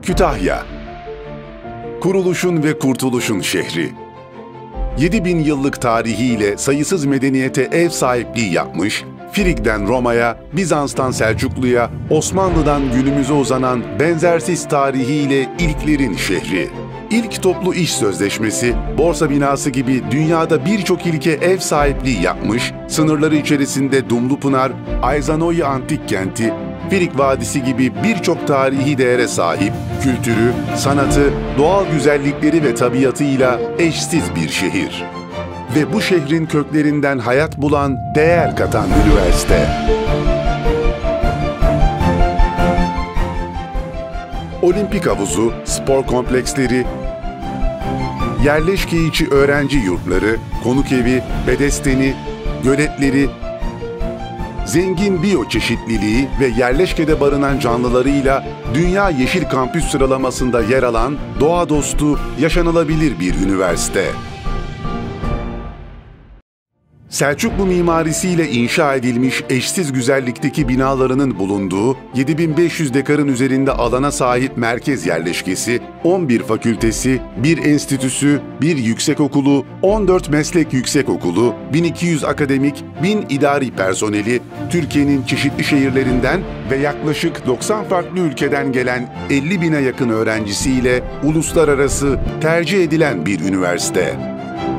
Kütahya, kuruluşun ve kurtuluşun şehri. 7000 yıllık tarihiyle sayısız medeniyete ev sahipliği yapmış, Frig'den Roma'ya, Bizans'tan Selçuklu'ya, Osmanlı'dan günümüze uzanan benzersiz tarihiyle ilklerin şehri. İlk toplu iş sözleşmesi, borsa binası gibi dünyada birçok ilke ev sahipliği yapmış, sınırları içerisinde Dumlupınar, Ayzanoi Antik Kenti, Frig Vadisi gibi birçok tarihi değere sahip, kültürü, sanatı, doğal güzellikleri ve tabiatıyla eşsiz bir şehir. Ve bu şehrin köklerinden hayat bulan, değer katan üniversite. Olimpik havuzu, spor kompleksleri, yerleşke içi öğrenci yurtları, konuk evi, bedesteni, göletleri, zengin biyoçeşitliliği ve yerleşkede barınan canlılarıyla Dünya Yeşil Kampüs sıralamasında yer alan doğa dostu, yaşanılabilir bir üniversite. Selçuklu mimarisiyle inşa edilmiş eşsiz güzellikteki binalarının bulunduğu 7500 dekarın üzerinde alana sahip merkez yerleşkesi, 11 fakültesi, 1 enstitüsü, 1 yüksekokulu, 14 meslek yüksekokulu, 1200 akademik, 1000 idari personeli, Türkiye'nin çeşitli şehirlerinden ve yaklaşık 90 farklı ülkeden gelen 50 bine yakın öğrencisiyle uluslararası tercih edilen bir üniversite.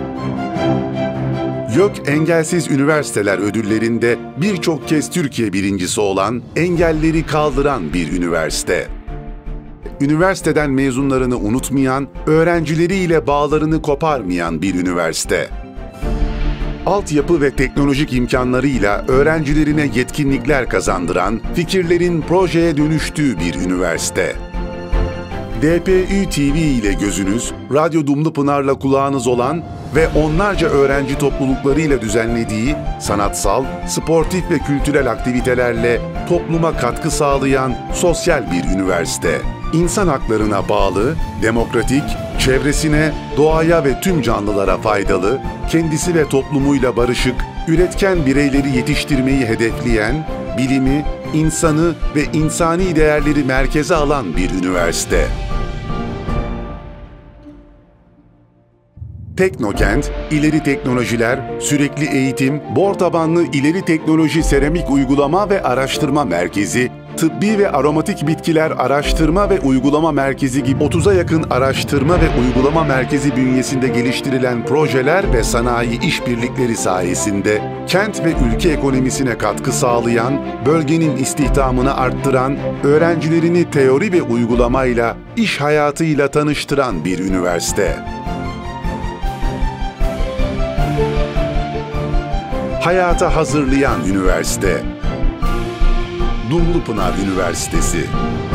YÖK Engelsiz Üniversiteler ödüllerinde birçok kez Türkiye birincisi olan, engelleri kaldıran bir üniversite. Üniversiteden mezunlarını unutmayan, öğrencileriyle bağlarını koparmayan bir üniversite. Altyapı ve teknolojik imkanlarıyla öğrencilerine yetkinlikler kazandıran, fikirlerin projeye dönüştüğü bir üniversite. DPÜ TV ile gözünüz, Radyo Dumlupınar'la kulağınız olan ve onlarca öğrenci topluluklarıyla düzenlediği sanatsal, sportif ve kültürel aktivitelerle topluma katkı sağlayan sosyal bir üniversite. İnsan haklarına bağlı, demokratik, çevresine, doğaya ve tüm canlılara faydalı, kendisi ve toplumuyla barışık, üretken bireyleri yetiştirmeyi hedefleyen, bilimi, insanı ve insani değerleri merkeze alan bir üniversite. Teknokent, ileri teknolojiler, sürekli eğitim, bor tabanlı ileri teknoloji seramik uygulama ve araştırma merkezi, tıbbi ve aromatik bitkiler araştırma ve uygulama merkezi gibi 30'a yakın araştırma ve uygulama merkezi bünyesinde geliştirilen projeler ve sanayi işbirlikleri sayesinde kent ve ülke ekonomisine katkı sağlayan, bölgenin istihdamını arttıran, öğrencilerini teori ve uygulamayla, iş hayatıyla tanıştıran bir üniversite. Hayata hazırlayan üniversite. Dumlupınar Üniversitesi.